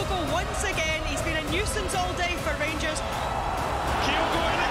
once again. He's been a nuisance all day for Rangers. Kyogo in